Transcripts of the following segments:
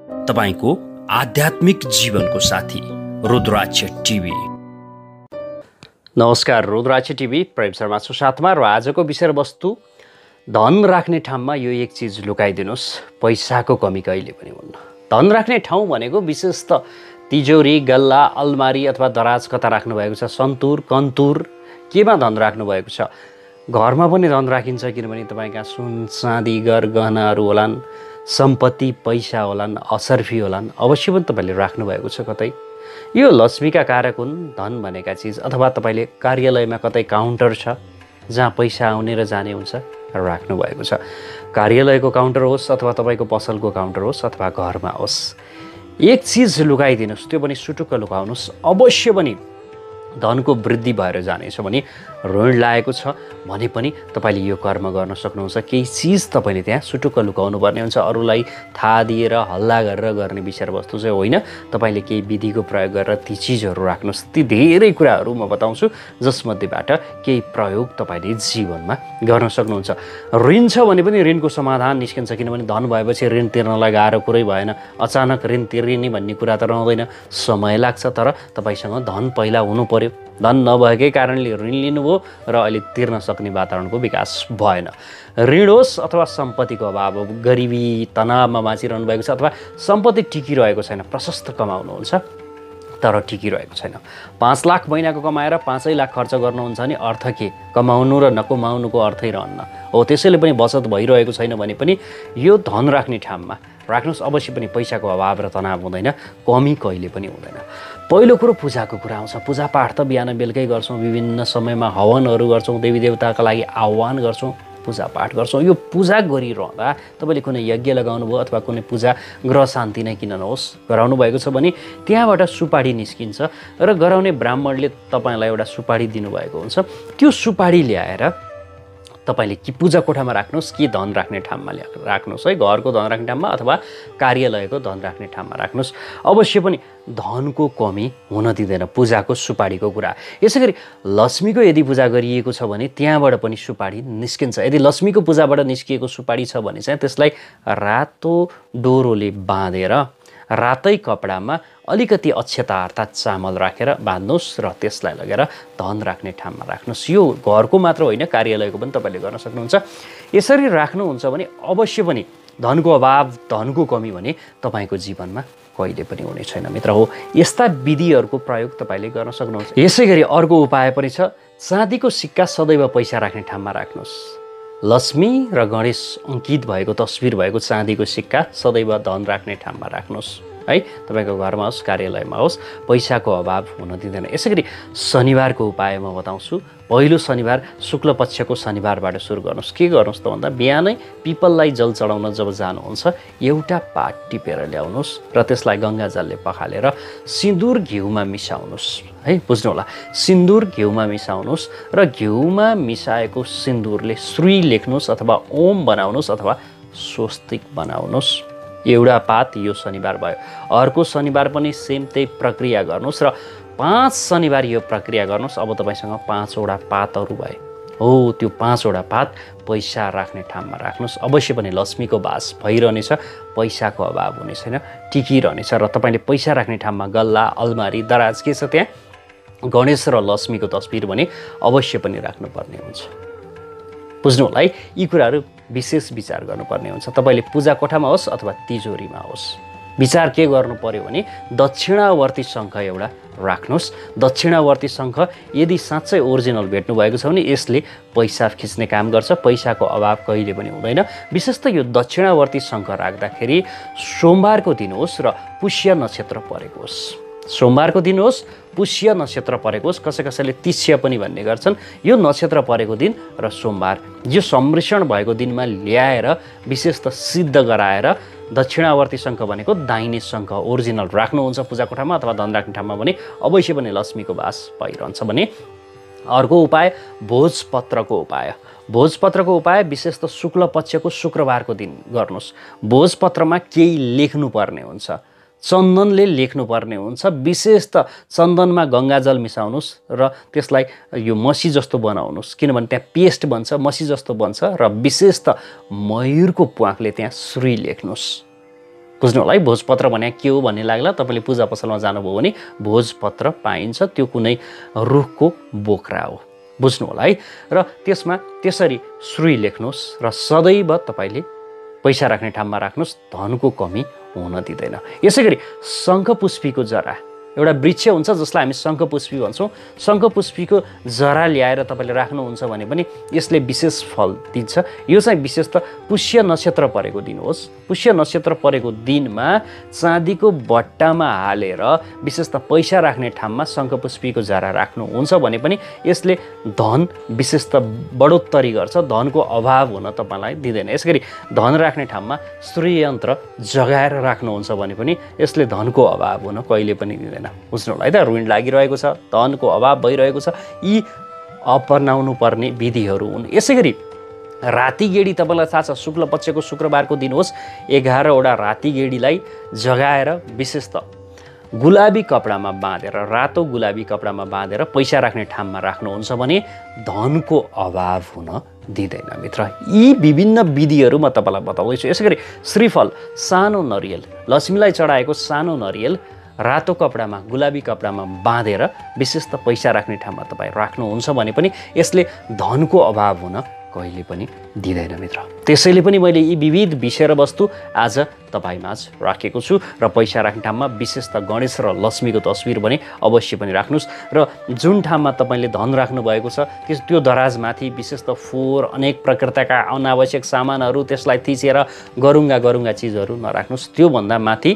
तपाईको आध्यात्मिक जीवनको साथी रुद्राक्ष टिभी। नमस्कार, रुद्राक्ष टिभी प्रेम शर्मा छु साथमा। र आजको विषयवस्तु धन राख्ने ठाउँमा यो एक चिज लुकाइदिनुस्, पैसाको कमी कहिले पनि हुन्न। धन राख्ने ठाउँ भनेको विशेष त तिजोरी, गल्ला, अलमारी अथवा दराज कता राख्नु भएको छ, सन्तुर, कन्तुर केमा धन राख्नु भएको छ। घरमा पनि धन राखिन्छ, किनभने तपाईँका सुन चाँदी गहनाहरू होलान्, सम्पत्ति पैसा होलान्, असर्फी होलान्, अवश्य पनि तपाईँले राख्नुभएको छ कतै। यो लक्ष्मीका कारक हुन् धन भनेका चिज। अथवा तपाईँले कार्यालयमा कतै काउन्टर छ जहाँ पैसा आउने र जाने हुन्छ, राख्नुभएको छ। कार्यालयको काउन्टर होस् अथवा तपाईँको पसलको काउन्टर होस् अथवा घरमा होस्, एक चिज लुकाइदिनुहोस्, त्यो पनि सुटुक्क लुकाउनुहोस्। अवश्य पनि धनको वृद्धि भएर जानेछ। भने ऋण लागेको छ भने पनि तपाईँले यो कर्म गर्न सक्नुहुन्छ। केही चिज तपाईँले त्यहाँ सुटुक्क लुकाउनु पर्ने हुन्छ। अरूलाई थाहा दिएर हल्ला गरेर गर्ने विषयवस्तु चाहिँ होइन। तपाईँले केही विधिको प्रयोग गरेर ती चिजहरू राख्नुहोस्। ती धेरै कुराहरू म बताउँछु, जसमध्येबाट केही प्रयोग तपाईँले जीवनमा गर्न सक्नुहुन्छ। ऋण छ भने पनि ऋणको समाधान निस्किन्छ, किनभने धन भएपछि ऋण तिर्नलाई गाह्रो कुरै भएन। अचानक ऋण तिर्ने भन्ने कुरा त रहँदैन, समय लाग्छ। तर तपाईँसँग धन पहिला हुनु पर्यो। धन नभएकै कारणले ऋण लिनुभयो र अहिले तिर्न सक्ने वातावरणको विकास भएन। ऋण होस् अथवा सम्पत्तिको अभाव, गरिबी तनावमा बाँचिरहनु भएको छ, अथवा सम्पत्ति टिकिरहेको छैन, प्रशस्त कमाउनुहुन्छ तर टिकिरहेको छैन। 5 लाख महिनाको कमाएर 5 लाख खर्च गर्नुहुन्छ भने अर्थ के? कमाउनु र नकमाउनुको अर्थै रहन्न हो। त्यसैले पनि बचत भइरहेको छैन भने पनि यो धन राख्ने ठाउँमा राख्नुहोस्। अवश्य पनि पैसाको अभाव र तनाव हुँदैन, कमी कहिले पनि हुँदैन। पहिलो कुरो पूजाको कुरा आउँछ। पूजापाठ त बिहान बेलुकै गर्छौँ, विभिन्न समयमा हवनहरू गर्छौँ, देवी देवताका लागि आह्वान गर्छौँ, पूजापाठ गर्छौँ। यो पूजा गरिरहँदा तपाईँले कुनै यज्ञ लगाउनु भयो अथवा कुनै पूजा ग्रह शान्ति नै किन नहोस् गराउनु भएको छ भने त्यहाँबाट सुपारी निस्किन्छ र गराउने ब्राह्मणले तपाईँलाई एउटा सुपारी दिनुभएको हुन्छ। त्यो सुपारी ल्याएर तपाईँले कि पूजा कोठामा राख्नुहोस् कि धन राख्ने ठाउँमा राख्नुहोस् है। घरको धन राख्ने ठाउँमा अथवा कार्यालयको धन राख्ने ठाउँमा राख्नुहोस्। अवश्य पनि धनको कमी हुन दिँदैन। पूजाको सुपारीको कुरा। यसै गरी लक्ष्मीको यदि पूजा गरिएको छ भने त्यहाँबाट पनि सुपारी निस्किन्छ। यदि लक्ष्मीको पूजाबाट निस्किएको सुपारी छ भने चाहिँ त्यसलाई रातो डोरोले बाँधेर रातै कपडामा अलिकति अक्षता अर्थात् चामल राखेर बाँध्नुहोस् र त्यसलाई लगेर धन राख्ने ठाउँमा राख्नुहोस्। यो घरको मात्र होइन, कार्यालयको पनि तपाईँले गर्न सक्नुहुन्छ। यसरी राख्नुहुन्छ भने अवश्य पनि धनको अभाव, धनको कमी भने तपाईँको जीवनमा कहिले पनि हुने छैन मित्र हो। यस्ता विधिहरूको प्रयोग तपाईँले गर्न सक्नुहुन्छ। यसै गरी अर्को उपाय पनि छ। चाँदीको सिक्का सदैव पैसा राख्ने ठाउँमा राख्नुहोस्। लक्ष्मी र गणेश अङ्कित भएको तस्बिर भएको चाँदीको सिक्का सदैव धन राख्ने ठाउँमा राख्नुहोस् है। तपाईँको घरमा होस्, कार्यालयमा होस्, पैसाको अभाव हुन दिँदैन। यसै गरी शनिबारको उपाय म बताउँछु। पहिलो शनिबार शुक्ल पक्षको शनिबारबाट सुरु गर्नुहोस्। के गर्नुहोस् त भन्दा बिहानै पिपललाई जल चढाउन जब जानुहुन्छ एउटा पात टिपेर ल्याउनुहोस् र त्यसलाई गङ्गा जलले पखालेर सिन्दुर घिउमा मिसाउनुहोस् है। बुझ्नु होला, सिन्दुर घिउमा मिसाउनुहोस् र घिउमा मिसाएको सिन्दुरले श्री लेख्नुहोस् अथवा ओम बनाउनुहोस् अथवा स्वस्तिक बनाउनुहोस्। एउटा पात यो शनिबार भयो। अर्को शनिबार पनि सेम त्यही प्रक्रिया गर्नुहोस् र 5 शनिबार यो प्रक्रिया गर्नुहोस्। अब तपाईँसँग 5वटा पातहरू भए हो। त्यो 5वटा पात पैसा राख्ने ठाउँमा राख्नुहोस्। अवश्य पनि लक्ष्मीको वास भइरहनेछ, पैसाको अभाव हुने छैन, टिकिरहनेछ। र तपाईँले पैसा राख्ने ठाउँमा गल्ला, अलमारी, दराज के छ त्यहाँ गणेश र लक्ष्मीको तस्बिर भने अवश्य पनि राख्नुपर्ने हुन्छ। बुझ्नु होला है। यी कुराहरू विशेष विचार गर्नुपर्ने हुन्छ। तपाईँले पूजा कोठामा होस् अथवा तिजोरीमा होस्, विचार के गर्नु पर्यो भने दक्षिणावर्ती शङ्ख एउटा राख्नुहोस्। दक्षिणावर्ती शङ्ख यदि साँच्चै ओरिजिनल भेट्नु भएको छ भने यसले पैसा खिच्ने काम गर्छ। पैसाको अभाव कहिले पनि हुँदैन। विशेष त यो दक्षिणावर्ती शङ्ख राख्दाखेरि सोमबारको दिन होस् र पुष्य नक्षत्र परेको होस्। सोमबारको दिन होस्, पुष्य नक्षत्र परेको होस्, कसैले तिष्य पनि भन्ने गर्छन्। यो नक्षत्र परेको दिन र सोमबार यो सम्मिश्रण भएको दिनमा ल्याएर विशेष त सिद्ध गराएर दक्षिणावर्ती शङ्ख भनेको दाहिने शङ्ख ओरिजिनल राख्नुहुन्छ पूजा कोठामा अथवा धन राख्ने ठाउँमा भने अवश्य पनि लक्ष्मीको वास भइरहन्छ। भने अर्को उपाय भोजपत्रको उपाय। भोजपत्रको उपाय विशेष त शुक्ल पक्षको शुक्रबारको दिन गर्नुहोस्। भोजपत्रमा केही लेख्नुपर्ने हुन्छ, चन्दनले लेख्नुपर्ने हुन्छ। विशेष त चन्दनमा गङ्गाजल मिसाउनुहोस् र त्यसलाई यो मसी जस्तो बनाउनुहोस्, किनभने त्यहाँ पेस्ट बन्छ, मसी जस्तो बन्छ। र विशेष त मयूरको प्वाँखले त्यहाँ श्री लेख्नुहोस्। बुझ्नु होला है। भोजपत्र भने के हो भन्ने लाग्ला, तपाईँले पूजा पसलमा जानुभयो भने भोजपत्र पाइन्छ, त्यो कुनै रुखको बोक्रा हो, बुझ्नु होला है। र त्यसमा त्यसरी श्री लेख्नुहोस् र सदैव तपाईँले पैसा राख्ने ठाउँमा राख्नुहोस्, धनको कमी हुन दिँदैन। यसै गरी शङ्खपुष्पीको जरा, एउटा वृक्ष हुन्छ जसलाई हामी शङ्खपुष्पी भन्छौँ, शङ्खपुष्पीको जरा ल्याएर तपाईँले राख्नुहुन्छ भने पनि यसले विशेष फल दिन्छ। यो चाहिँ विशेष त पुष्य नक्षत्र परेको दिन होस्, पुष्य नक्षत्र परेको दिनमा चाँदीको बट्टामा हालेर विशेष त पैसा राख्ने ठाउँमा शङ्खपुष्पीको जरा राख्नुहुन्छ भने पनि यसले धन विशेष त बढोत्तरी गर्छ, धनको अभाव हुन तपाईँलाई दिँदैन। यसै गरी धन राख्ने ठाउँमा श्रीयन्त्र जगाएर राख्नुहुन्छ भने पनि यसले धनको अभाव हुन कहिले पनि दिँदैन। बुझ्नु होला है त। ऋण लागिरहेको छ, धनको अभाव भइरहेको छ, यी अपनाउनु पर्ने विधिहरू हुन्। यसै गरी राति गेडी तपाईँलाई थाहा छ, शुक्ल पक्षको शुक्रबारको दिन होस्, 11वटा राति गेडीलाई जगाएर विशेष त गुलाबी कपडामा बाँधेर, रातो गुलाबी कपडामा बाँधेर पैसा राख्ने ठाउँमा राख्नुहुन्छ भने धनको अभाव हुन दिँदैन मित्र। यी विभिन्न विधिहरू म तपाईँलाई बताउँदैछु। यसै गरी श्रीफल, सानो नरियल, लक्ष्मीलाई चढाएको सानो नरियल रातो कपडामा, गुलाबी कपडामा बाँधेर विशेष त पैसा राख्ने ठाउँमा तपाईँ राख्नुहुन्छ भने पनि यसले धनको अभाव हुन कहिले पनि दिँदैन मित्र। त्यसैले पनि मैले यी विविध विषय र वस्तु आज तपाईँमाझ राखेको छु र पैसा राख्ने ठाउँमा विशेष त गणेश र लक्ष्मीको तस्बिर पनि अवश्य पनि राख्नुहोस्। र जुन ठाउँमा तपाईँले धन राख्नु भएको छ त्यो दराजमाथि विशेष त फोहोर, अनेक प्रकारका अनावश्यक सामानहरू, त्यसलाई थिचेर गरुङ्गा चिजहरू नराख्नुहोस्। त्योभन्दा माथि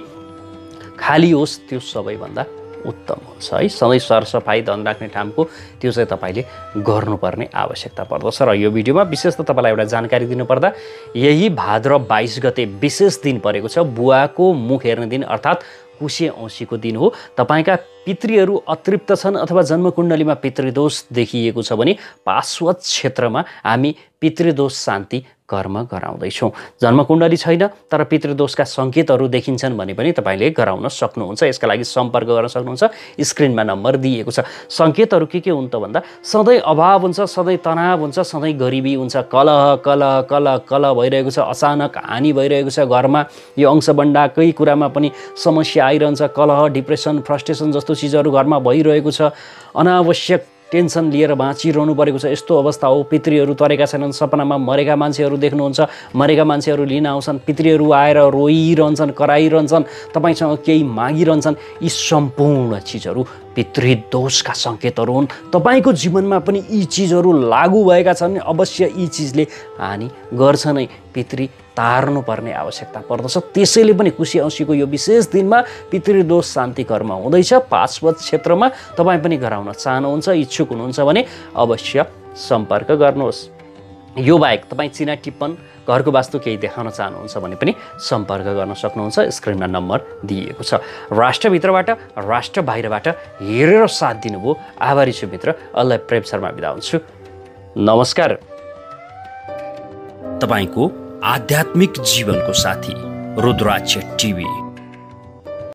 खाली होस्, त्यो सबैभन्दा उत्तम हुन्छ है। सधैँ सरसफाइ धन राख्ने ठाउँको त्यो चाहिँ तपाईँले गर्नुपर्ने आवश्यकता पर्दछ। र यो भिडियोमा विशेष त तपाईँलाई एउटा जानकारी दिनुपर्दा यही भाद्र 22 गते विशेष दिन परेको छ, बुवाको मुख हेर्ने दिन अर्थात् कुशे औँसीको दिन हो। तपाईँका पितृहरू अतृप्त छन् अथवा जन्मकुण्डलीमा पितृदोष देखिएको छ भने पार्श्व क्षेत्रमा हामी पितृदोष शान्ति कर्म गराउँदैछौँ। जन्मकुण्डली छैन तर पितृदोषका सङ्केतहरू देखिन्छन् भने पनि तपाईँले गराउन सक्नुहुन्छ। यसका लागि सम्पर्क गर्न सक्नुहुन्छ, स्क्रिनमा नम्बर दिएको छ। सङ्केतहरू के हुन् त भन्दा सधैँ अभाव हुन्छ, सधैँ तनाव हुन्छ, सधैँ गरिबी हुन्छ, कलह कलह कलह कलह भइरहेको छ, अचानक हानि भइरहेको छ घरमा, यो अंशबन्डाकै कुरामा पनि समस्या आइरहन्छ, कलह, डिप्रेसन, फ्रस्ट्रेसन जस्तो चिजहरू घरमा भइरहेको छ, अनावश्यक टेन्सन लिएर बाँचिरहनु परेको छ, यस्तो अवस्था हो। पितृहरू तरेका छैनन्, सपनामा मरेका मान्छेहरू देख्नुहुन्छ, मरेका मान्छेहरू लिन आउँछन्, पितृहरू आएर रोइरहन्छन्, कराइरहन्छन्, तपाईँसँग केही मागिरहन्छन्, यी सम्पूर्ण चिजहरू पितृदोषका सङ्केतहरू हुन्। तपाईँको जीवनमा पनि यी चिजहरू लागू भएका छन्, अवश्य यी चिजले हानि गर्छ नै, पितृ तार्नुपर्ने आवश्यकता पर्दछ। त्यसैले पनि कुशे औँसीको यो विशेष दिनमा पितृदोष शान्ति कर्म हुँदैछ। पार्श्व क्षेत्रमा तपाईँ पनि गराउन चाहनुहुन्छ, इच्छुक हुनुहुन्छ भने अवश्य सम्पर्क गर्नुहोस्। यो बाहेक तपाईँ चिना टिप्पण, घरको वास्तु केही देखाउन चाहनुहुन्छ भने पनि सम्पर्क गर्न सक्नुहुन्छ। स्क्रिनमा नम्बर दिएको छ। राष्ट्रभित्रबाट राष्ट्र बाहिरबाट हेरेर साथ दिनुभयो, आभारी छु मित्र। अल्लाह प्रेम शर्मा बिदा हुन्छु। नमस्कार। तपाईको आध्यात्मिक जीवनको साथी रुद्राक्ष टिभी।